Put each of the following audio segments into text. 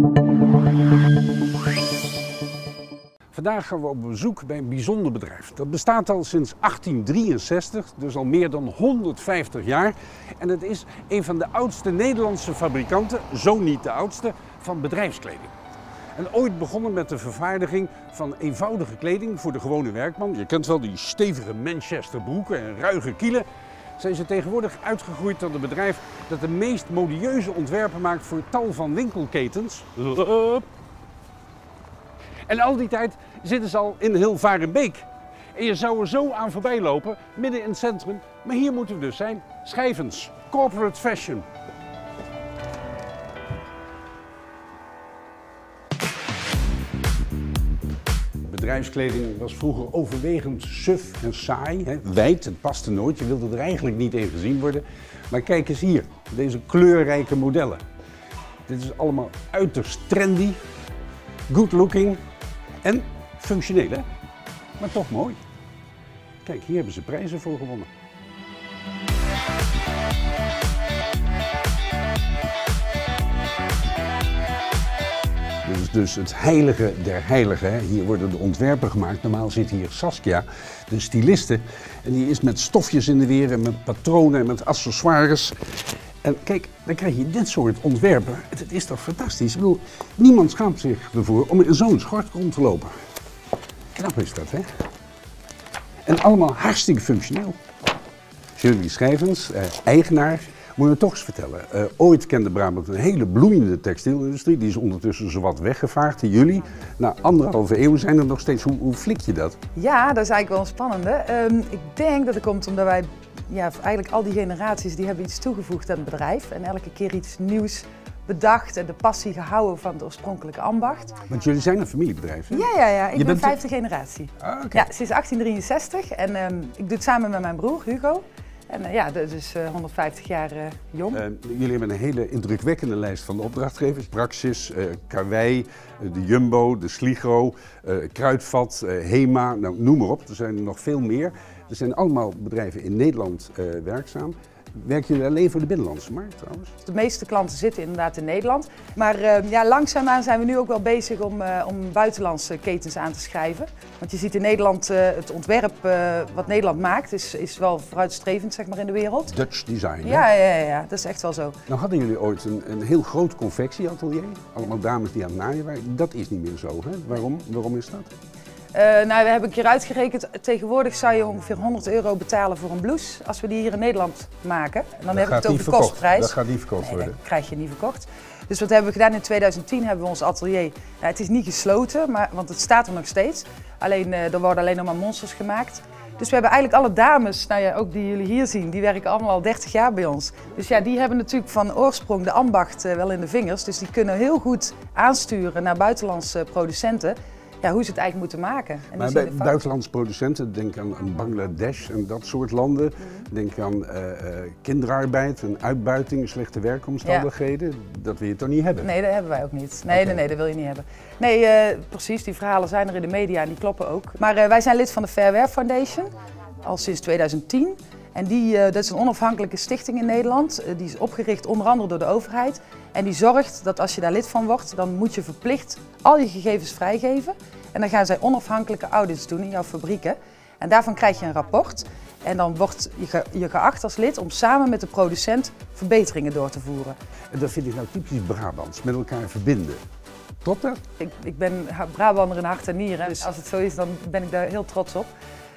Vandaag gaan we op bezoek bij een bijzonder bedrijf. Dat bestaat al sinds 1863, dus al meer dan 150 jaar. En het is een van de oudste Nederlandse fabrikanten, zo niet de oudste, van bedrijfskleding. En ooit begonnen met de vervaardiging van eenvoudige kleding voor de gewone werkman. Je kent wel die stevige Manchester broeken en ruige kielen. Zijn ze tegenwoordig uitgegroeid tot een bedrijf dat de meest modieuze ontwerpen maakt voor tal van winkelketens. En al die tijd zitten ze al in Hilvarenbeek. En je zou er zo aan voorbij lopen, midden in het centrum. Maar hier moeten we dus zijn. Schijvens, corporate fashion. Bedrijfskleding was vroeger overwegend suf en saai. Hè? Wijd, het paste nooit. Je wilde er eigenlijk niet in gezien worden. Maar kijk eens hier, deze kleurrijke modellen. Dit is allemaal uiterst trendy, good looking en functioneel, hè? Maar toch mooi. Kijk, hier hebben ze prijzen voor gewonnen. Dit is dus het heilige der heiligen. Hè? Hier worden de ontwerpen gemaakt. Normaal zit hier Saskia, de styliste. En die is met stofjes in de weer en met patronen en met accessoires. En kijk, dan krijg je dit soort ontwerpen. Het is toch fantastisch? Ik bedoel, niemand schaamt zich ervoor om in zo'n schort rond te lopen. Knap is dat, hè? En allemaal hartstikke functioneel. Shirley Schijvens, eigenaar. Moet je toch eens vertellen. Ooit kende Brabant een hele bloeiende textielindustrie. Die is ondertussen zowat weggevaagd. Jullie, na 1,5 eeuw zijn er nog steeds. Hoe flik je dat? Ja, dat is eigenlijk wel een spannende. Ik denk dat het komt omdat wij, eigenlijk al die generaties, die hebben iets toegevoegd aan het bedrijf. En elke keer iets nieuws bedacht en de passie gehouden van het oorspronkelijke ambacht. Want jullie zijn een familiebedrijf, hè? Ja. Ik ben 5e generatie. Ah, okay. Ja, sinds 1863 en ik doe het samen met mijn broer Hugo. En dus 150 jaar jong. Jullie hebben een hele indrukwekkende lijst van de opdrachtgevers. Praxis, Karwei, de Jumbo, de Sligro, Kruidvat, Hema, nou, noem maar op. Er zijn er nog veel meer. Er zijn allemaal bedrijven in Nederland werkzaam. Werken jullie alleen voor de binnenlandse markt trouwens? De meeste klanten zitten inderdaad in Nederland. Maar langzaamaan zijn we nu ook wel bezig om buitenlandse ketens aan te schrijven. Want je ziet in Nederland het ontwerp wat Nederland maakt is wel vooruitstrevend, zeg maar, in de wereld. Dutch design, hè? Ja, dat is echt wel zo. Nou hadden jullie ooit een heel groot confectieatelier. Allemaal dames die aan het naaien waren. Dat is niet meer zo, hè? Waarom is dat? We hebben een keer uitgerekend, tegenwoordig zou je ongeveer €100 betalen voor een blouse als we die hier in Nederland maken. En dan heb ik het over de kostprijs. Dat gaat niet verkocht worden. Dat krijg je niet verkocht. Dus wat hebben we gedaan in 2010? Hebben we ons atelier, het is niet gesloten, want het staat er nog steeds. Alleen, er worden alleen nog maar monsters gemaakt. Dus we hebben eigenlijk alle dames, ook die jullie hier zien, die werken allemaal al 30 jaar bij ons. Dus ja, die hebben natuurlijk van oorsprong de ambacht wel in de vingers. Dus die kunnen heel goed aansturen naar buitenlandse producenten. Ja, hoe ze het eigenlijk moeten maken. En maar bij buitenlandse producenten, denk aan Bangladesh en dat soort landen. Denk aan kinderarbeid en uitbuiting, slechte werkomstandigheden. Ja. Dat wil je toch niet hebben? Nee, dat hebben wij ook niet. Nee, dat wil je niet hebben. Nee, precies, die verhalen zijn er in de media en die kloppen ook. Maar wij zijn lid van de Fair Wear Foundation, al sinds 2010. En dat is een onafhankelijke stichting in Nederland. Die is opgericht onder andere door de overheid. En die zorgt dat als je daar lid van wordt, dan moet je verplicht al je gegevens vrijgeven. En dan gaan zij onafhankelijke audits doen in jouw fabrieken. En daarvan krijg je een rapport. En dan wordt je geacht als lid om samen met de producent verbeteringen door te voeren. En dat vind ik nou typisch Brabants, met elkaar verbinden. Klopt dat? Ik ben Brabander in hart en nieren, dus als het zo is, dan ben ik daar heel trots op.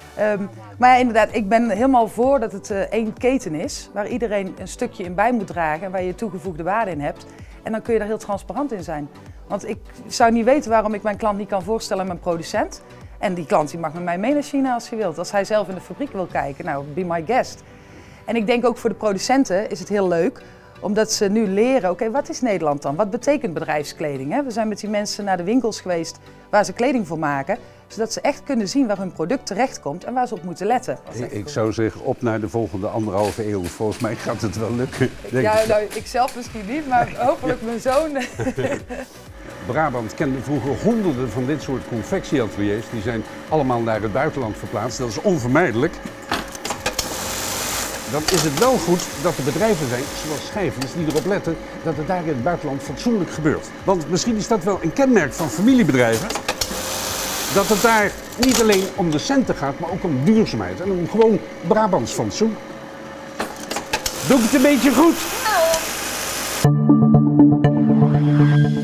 Maar ja, inderdaad, ik ben helemaal voor dat het één keten is, waar iedereen een stukje in bij moet dragen en waar je toegevoegde waarde in hebt. En dan kun je daar heel transparant in zijn. Want ik zou niet weten waarom ik mijn klant niet kan voorstellen aan mijn producent. En die klant die mag met mij mee naar China als hij wil. Als hij zelf in de fabriek wil kijken, nou, be my guest. En ik denk ook voor de producenten is het heel leuk, omdat ze nu leren, oké, wat is Nederland dan? Wat betekent bedrijfskleding? Hè? We zijn met die mensen naar de winkels geweest waar ze kleding voor maken, zodat ze echt kunnen zien waar hun product terechtkomt en waar ze op moeten letten. Ik zou zeggen, op naar de volgende 1,5 eeuw. Volgens mij gaat het wel lukken. Ik zelf misschien niet, maar hopelijk mijn zoon. Brabant kende vroeger honderden van dit soort confectieateliers. Die zijn allemaal naar het buitenland verplaatst. Dat is onvermijdelijk. dan is het wel goed dat er bedrijven zijn, zoals Schijfens, die erop letten dat het daar in het buitenland fatsoenlijk gebeurt. Want misschien is dat wel een kenmerk van familiebedrijven, dat het daar niet alleen om de centen gaat, maar ook om duurzaamheid en om gewoon Brabants fatsoen. Doe ik het een beetje goed?